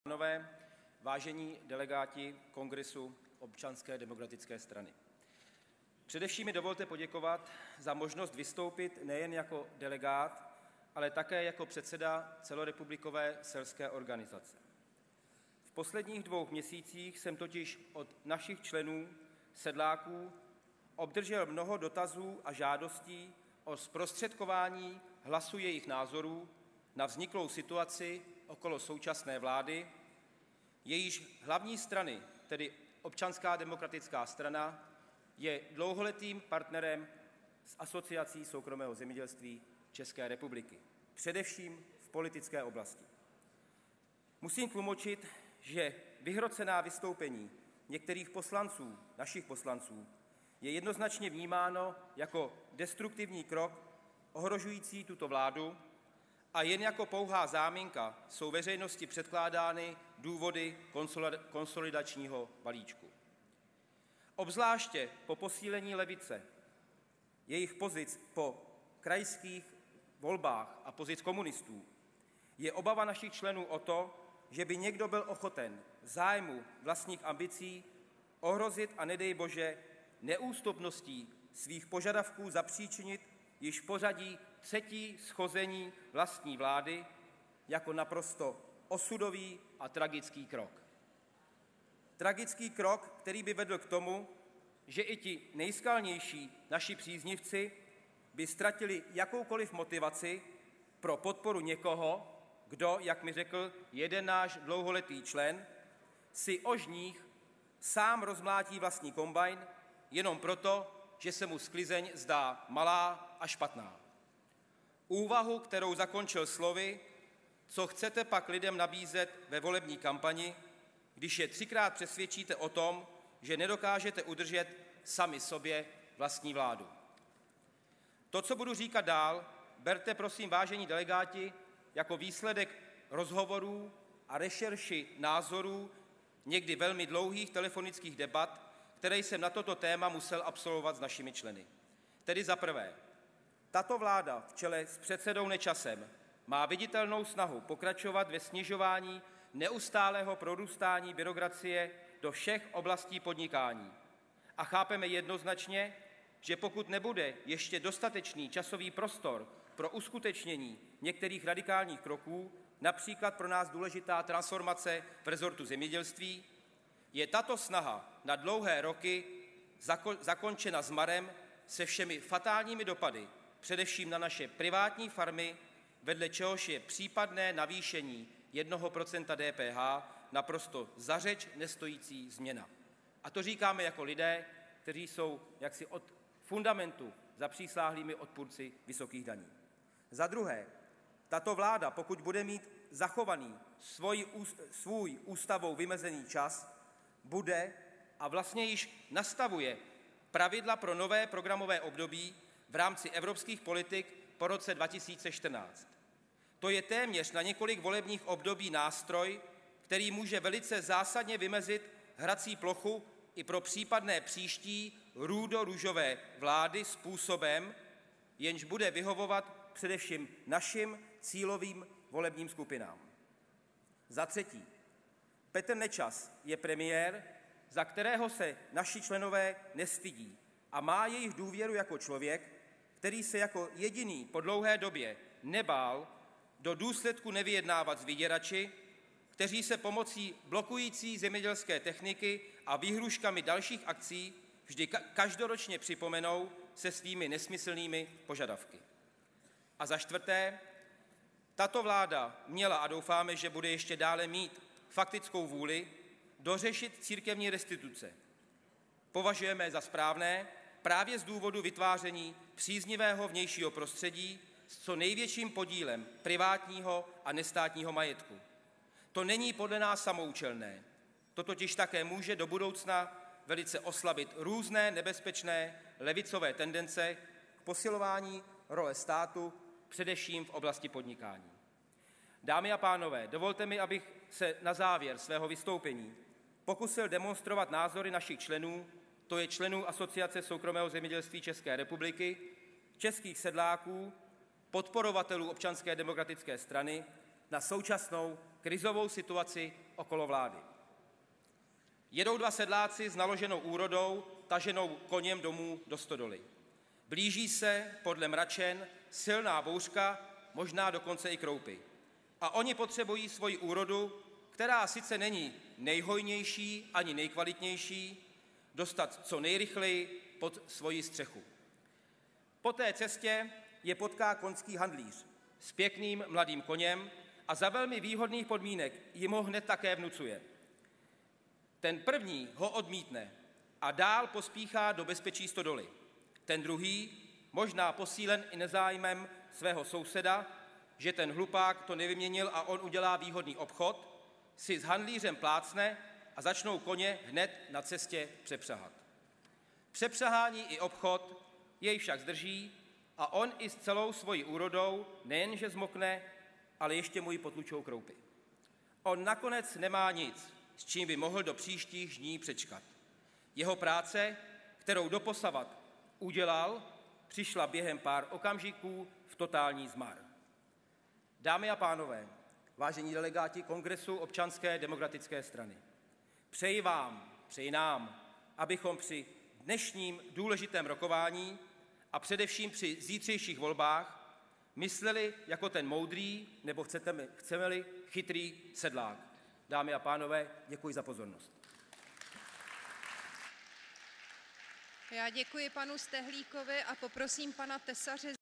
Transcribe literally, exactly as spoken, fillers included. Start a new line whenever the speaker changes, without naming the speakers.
Pánové, vážení delegáti Kongresu Občanské demokratické strany. Především mi dovolte poděkovat za možnost vystoupit nejen jako delegát, ale také jako předseda celorepublikové selské organizace. V posledních dvou měsících jsem totiž od našich členů, sedláků, obdržel mnoho dotazů a žádostí o zprostředkování hlasu jejich názorů na vzniklou situaci okolo současné vlády, jejíž hlavní strany, tedy Občanská demokratická strana, je dlouholetým partnerem s Asociací soukromého zemědělství České republiky, především v politické oblasti. Musím tlumočit, že vyhrocená vystoupení některých poslanců, našich poslanců, je jednoznačně vnímáno jako destruktivní krok ohrožující tuto vládu a jen jako pouhá záminka jsou veřejnosti předkládány důvody konsolidačního balíčku. Obzvláště po posílení levice, jejich pozic po krajských volbách a pozic komunistů, je obava našich členů o to, že by někdo byl ochoten v zájmu vlastních ambicí ohrozit a nedej bože neústupností svých požadavků zapříčinit již pořadí třetí schození vlastní vlády jako naprosto osudový a tragický krok. Tragický krok, který by vedl k tomu, že i ti nejskalnější naši příznivci by ztratili jakoukoliv motivaci pro podporu někoho, kdo, jak mi řekl jeden náš dlouholetý člen, si o žních sám rozmlátí vlastní kombajn jenom proto, že se mu sklizeň zdá malá a špatná. Úvahu, kterou zakončil slovy, co chcete pak lidem nabízet ve volební kampani, když je třikrát přesvědčíte o tom, že nedokážete udržet sami sobě vlastní vládu. To, co budu říkat dál, berte prosím, vážení delegáti, jako výsledek rozhovorů a rešerši názorů někdy velmi dlouhých telefonických debat, které jsem na toto téma musel absolvovat s našimi členy. Tedy za prvé, tato vláda v čele s předsedou Nečasem má viditelnou snahu pokračovat ve snižování neustálého prorůstání byrokracie do všech oblastí podnikání. A chápeme jednoznačně, že pokud nebude ještě dostatečný časový prostor pro uskutečnění některých radikálních kroků, například pro nás důležitá transformace v rezortu zemědělství, je tato snaha na dlouhé roky zakončena zmarem se všemi fatálními dopady, především na naše privátní farmy, vedle čehož je případné navýšení jednoho procenta D P H naprosto za řeč nestojící změna. A to říkáme jako lidé, kteří jsou jaksi od fundamentu zapřísáhlými odpůrci vysokých daní. Za druhé, tato vláda, pokud bude mít zachovaný svůj, svůj ústavou vymezený čas, bude a vlastně již nastavuje pravidla pro nové programové období v rámci evropských politik po roce dva tisíce čtrnáct. To je téměř na několik volebních období nástroj, který může velice zásadně vymezit hrací plochu i pro případné příští růdo-růžové vlády způsobem, jenž bude vyhovovat především našim cílovým volebním skupinám. Za třetí, Petr Nečas je premiér, za kterého se naši členové nestydí a má jejich důvěru jako člověk, který se jako jediný po dlouhé době nebál do důsledku nevyjednávat s vyděrači, kteří se pomocí blokující zemědělské techniky a výhruškami dalších akcí vždy každoročně připomenou se svými nesmyslnými požadavky. A za čtvrté, tato vláda měla a doufáme, že bude ještě dále mít faktickou vůli dořešit církevní restituce. Považujeme za správné právě z důvodu vytváření příznivého vnějšího prostředí s co největším podílem privátního a nestátního majetku. To není podle nás samoúčelné. To totiž také může do budoucna velice oslabit různé nebezpečné levicové tendence k posilování role státu, především v oblasti podnikání. Dámy a pánové, dovolte mi, abych se na závěr svého vystoupení pokusil demonstrovat názory našich členů, to je členů Asociace soukromého zemědělství České republiky, českých sedláků, podporovatelů Občanské demokratické strany na současnou krizovou situaci okolo vlády. Jedou dva sedláci s naloženou úrodou, taženou koněm domů do stodoly. Blíží se, podle mračen, silná bouřka, možná dokonce i kroupy. A oni potřebují svoji úrodu, která sice není nejhojnější ani nejkvalitnější, dostat co nejrychleji pod svoji střechu. Po té cestě je potká konský handlíř s pěkným mladým koněm a za velmi výhodných podmínek jim ho hned také vnucuje. Ten první ho odmítne a dál pospíchá do bezpečí stodoly. Ten druhý, možná posílen i nezájmem svého souseda, že ten hlupák to nevyměnil a on udělá výhodný obchod, si s handlířem plácne a začnou koně hned na cestě přepřahat. Přepřahání i obchod jej však zdrží a on i s celou svojí úrodou nejenže zmokne, ale ještě mu ji potlučou kroupy. On nakonec nemá nic, s čím by mohl do příštích žní přečkat. Jeho práce, kterou doposavat udělal, přišla během pár okamžiků v totální zmar. Dámy a pánové, vážení delegáti Kongresu Občanské demokratické strany, přeji vám, přeji nám, abychom při dnešním důležitém rokování a především při zítřejších volbách mysleli jako ten moudrý, nebo chceme-li chytrý sedlák. Dámy a pánové, děkuji za pozornost.
Já děkuji panu Stehlíkovi a poprosím pana Tesaře